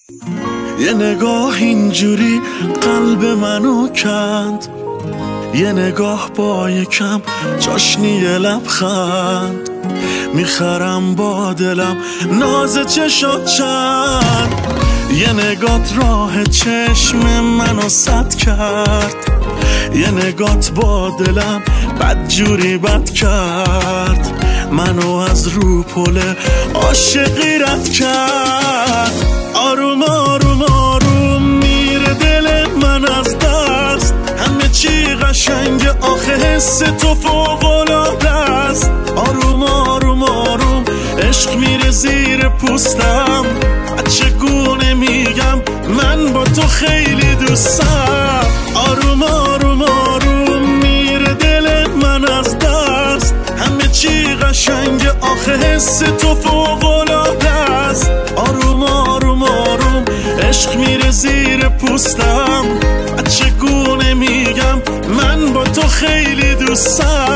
یه نگاه اینجوری قلب منو کند، یه نگاه با یکم چاشنی لبخند، میخرم با دلم ناز چشات چند. یه نگات راه چشم منو سد کرد، یه نگات با دلم بدجوری بد کرد، منو از رو پله عاشقی رد کرد. آروم آروم آروم میره دل من از دست، همه چی قشنگ آخه حس تو فوق‌العاده است. آروم آروم آروم عشق میره زیر پوستم، چگونه میگم من با تو خیلی دوستم. آروم آروم آروم میره دل من از دست، همه چی قشنگ آخه حس تو فوق‌العاده است. آروم آروم آروم عشق میره زیر پوستم، چگونه میگم من با تو خیلی دوستم.